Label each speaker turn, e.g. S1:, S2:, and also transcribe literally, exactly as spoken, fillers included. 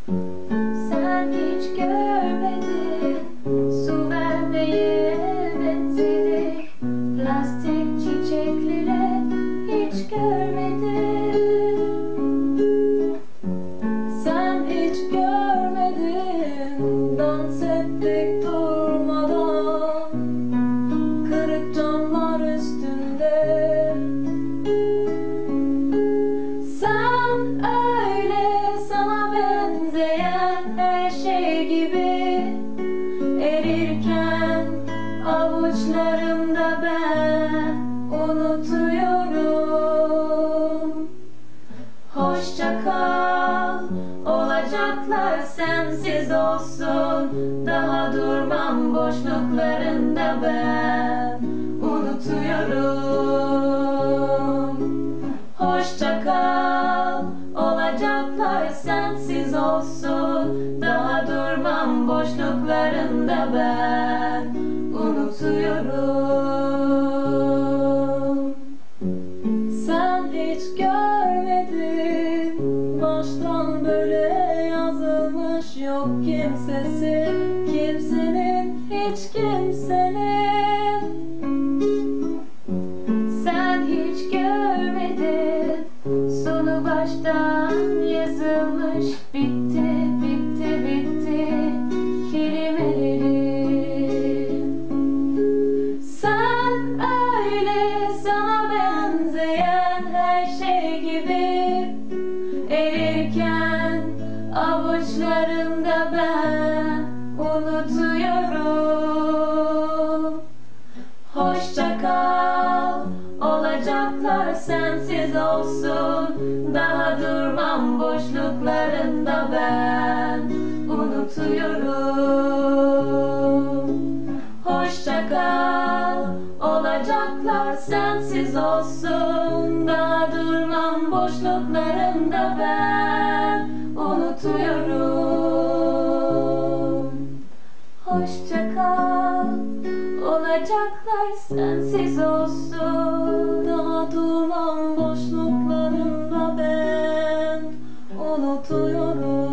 S1: Sen hiç görmedin su vermeyi öğretmedik. Plastik çiçeklere hiç görmedin. Sen hiç görmedin dans ettik durmadan kırık camlar üstünde. Sen öyle sana benzeyen her şey gibi erirken avuçlarımda ben unutuyorum. Hoşça kal, olacaklar sensiz olsun. Daha durmam boşluklarında ben unutuyorum. Hoşça kal, olacaklar sensiz olsun. Daha durmam boşluklarında ben unutuyorum. Sen hiç görmedin, baştan böyle yazılmış yok kimsesi, kimsenin, hiç kimsenin. Sen hiç görmedin, sonu baştan yazılmış, bitti, bitti, bitti kelimelerim. Sen öyle sana benzeyen her şey gibi erirken avuçlarımda ben unutuyorum. Hoşça kal, olacaklar sensiz olsun. Daha durmam boşluklarında ben unutuyorum. Hoşça kal, olacaklar sensiz olsun. Daha durmam boşluklarında ben unutuyorum. Hoşça kal, olacaklar sensiz olsun. Daha durmam boşluklarında ben unutuyorum.